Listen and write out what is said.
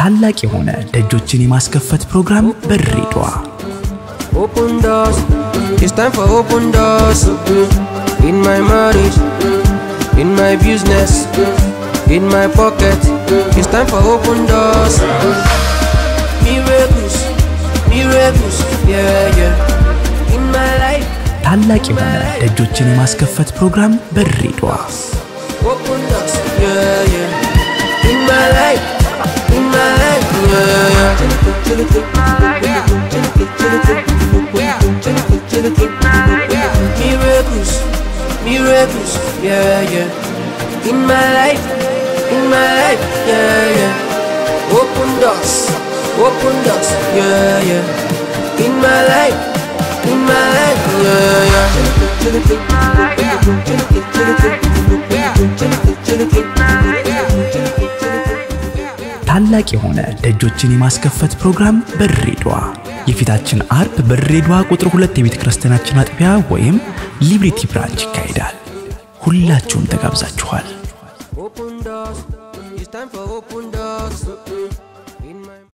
ታላቅ የሆነ ደጆችን የማስከፈት ፕሮግራም በድሬዳዋ Open doors, it's time for open doors. In my marriage, in my business, in my pocket, it's time for open doors. Miracles, miracles, yeah, yeah. In my life, ታላቅ የሆነ ደጆችን የማስከፈት ፕሮግራም በድሬዳዋ open doors, yeah, yeah. In my life, yeah, yeah. Miracles, miracles, yeah, yeah. In my life, yeah, yeah. Open doors, yeah, yeah. In my life, yeah, yeah. ታላቅ የሆነ ደጆችን የማስከፈት ፕሮግራም በድሬዳዋ የፊታችን አርብ በድሬዳዋ ቁጥር 2 የቤተ ክርስቲያናችን አጥቢያ ወይም ሊብሪቲ ብራንች ይካሄዳል። ሁላችሁም ተጋብዛችኋል። Open doors, it's time for open doors.